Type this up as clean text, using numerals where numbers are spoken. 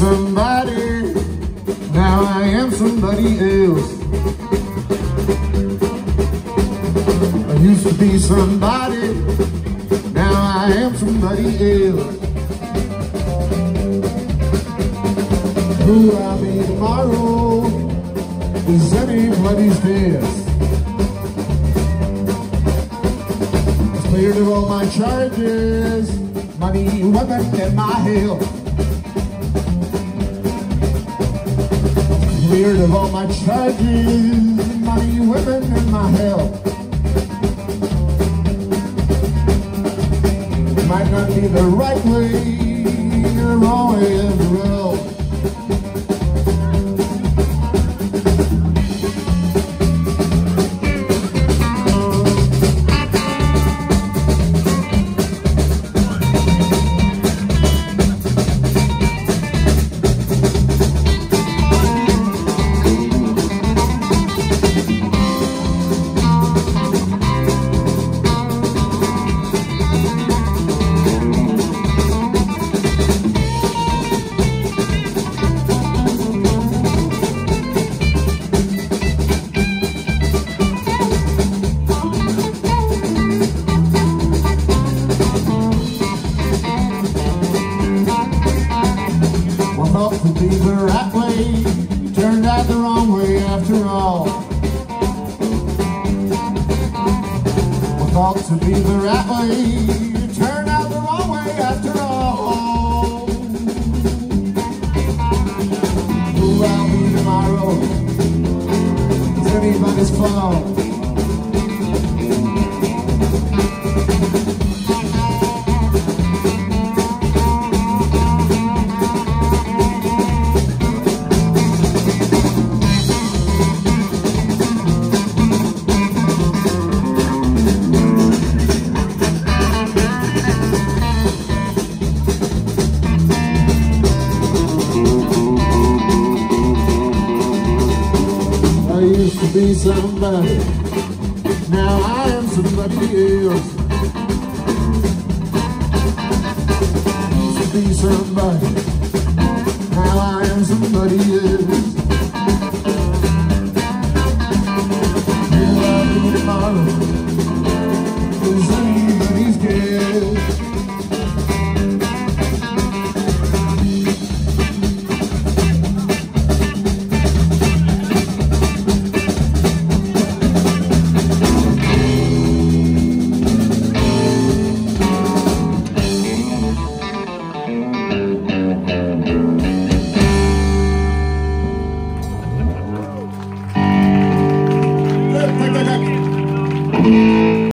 somebody, now I am somebody else. I used to be somebody, now I am somebody else. Who I'll be tomorrow is anybody's guess. I've cleared of all my charges, money, weapon, and my health. Cleared of all my charges, money, weapon, and my health. Might not be the right way, the wrong way as well. Thought to be the right way, turned out the wrong way after all. I thought to be the right way, turned out the wrong way after all. Who I'll be tomorrow is anybody's fault. I used to be somebody, now I am somebody else. Used to be somebody, now I am somebody else. Who I'll be tomorrow